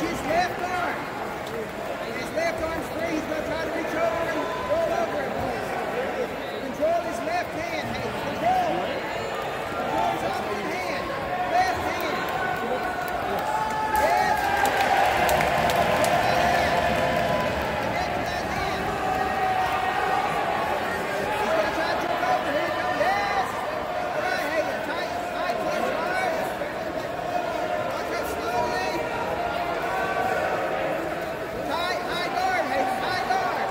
his left arm. His left arm's free. He's going to try to reach over and roll over it. Control his left hand. Hey, control. Control his opposite hand. Left hand. Yes. Connect that hand. He's going to try to jump over. Here we go. Yes. All right, hey, tight clinch hard. Watch it slowly. Tight, high guard, hey, high guard.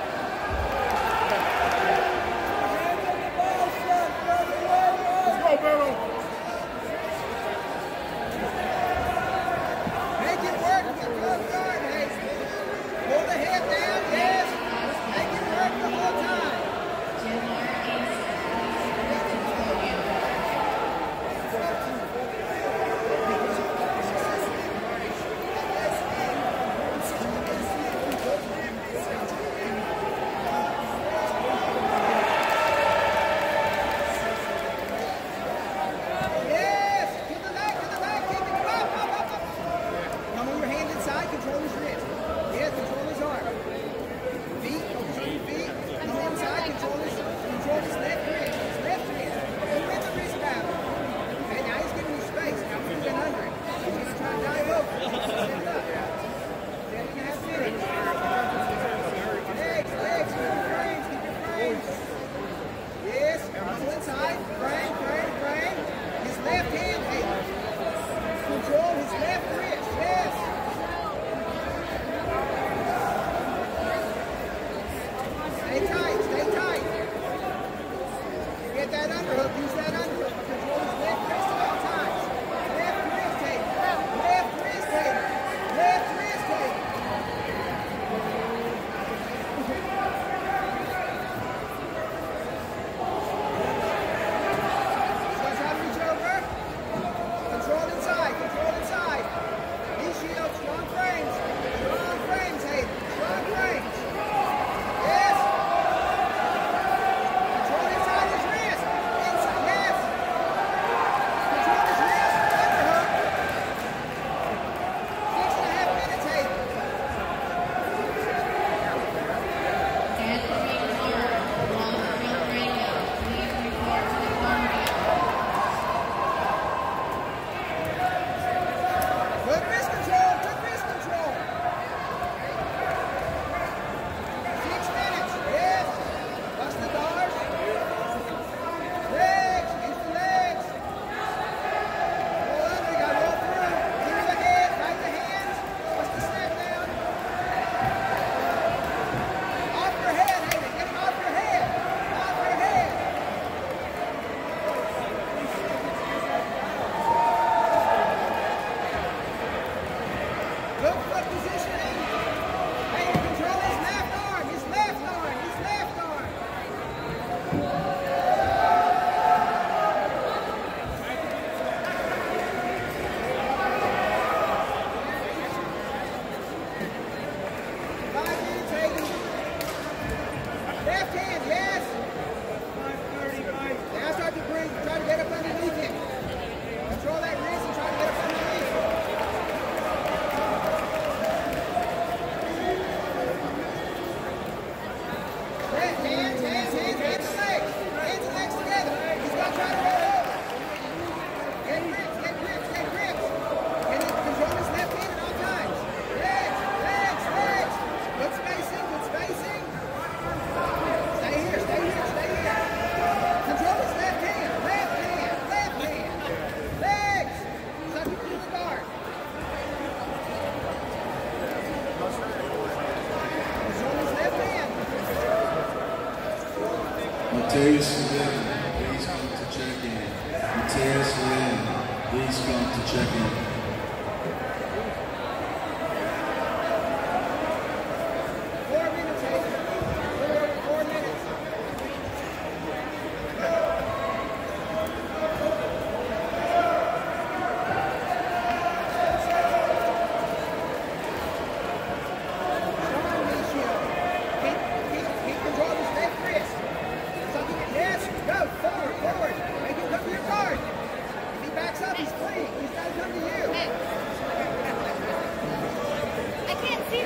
Let's go, Barrow. Make it work with the glove guard, hey. Pull the head down, yes. Make it work the whole time. Yes, to the back, keep it up. Come on your hand inside, control his wrist. Yes, control his arm. Feet, focus on your feet. Come inside, control his left wrist. His left wrist. Don't win the wrist battle. Okay, now he's giving you space. Now move in under it. He's going to try to dive over. Set it up. 7.5 minutes. Legs, keep your frames, Yes, muscle inside. Frame. His left hand, hey. Control his left wrist, yes. Stay tight. Get that underhook, use that underhook. Control his left wrist at all times. Left wrist tape. He's going to try to reach over. Control inside. Knee shield, strong frames, hey, strong frames. Yes. Control inside his wrist. Inside, yes. Control his wrist, underhook. 6.5 minutes, hey. Good wrist control. 6 minutes, yes. Watch the guards. Legs, use the legs. Roll under, you gotta roll through. Give me the head, right the hands. Watch the snap down. Off your head, Hayden, get him off your head. Good foot positioning. Hey, control his left arm. Five minutes, Hayden. Left hand, yes. Now start to bring, try to get up underneath him. Control that wrist and try to get up underneath. Hands and legs. Hands and legs together. He's going to try to roll over. Get grips. And then control his left hand at all times. Legs. Good spacing. Stay here. Control his left hand. Legs. Subject to the guard. Control his left hand. Mateus Lynn, please come to check in. Mateus Lynn, please come to check in. 4 minutes, Hayden. 4 minutes. Strong knee shield. Keep control of his left wrist. Yes, go forward. Make him come to your guard. If he backs up, he's clean. He's got to come to you.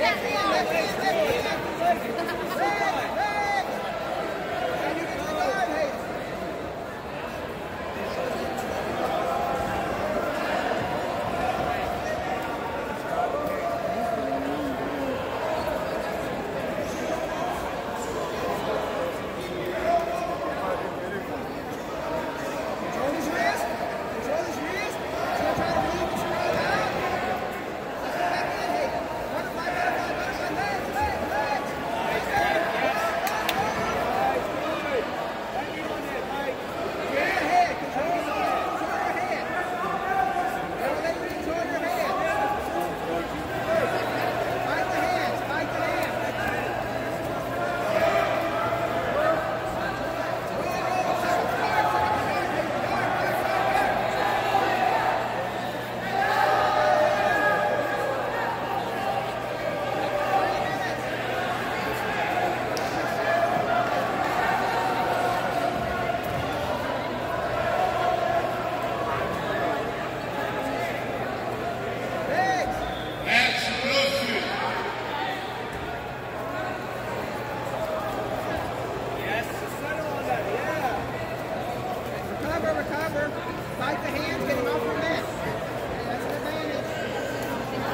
Recover. Fight the hands, get him off your neck. That's an advantage.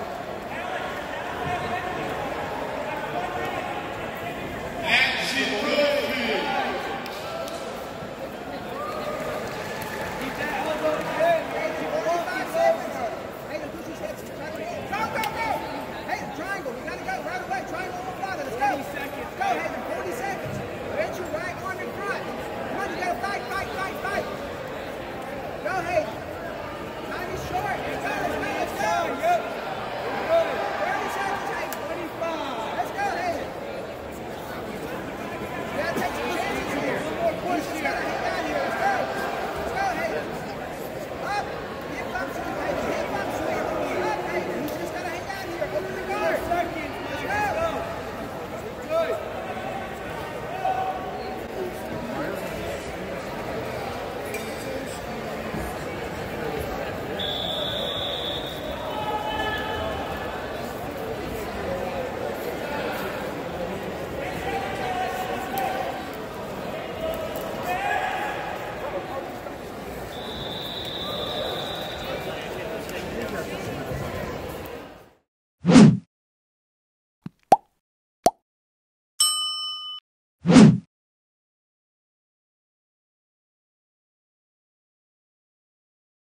Action.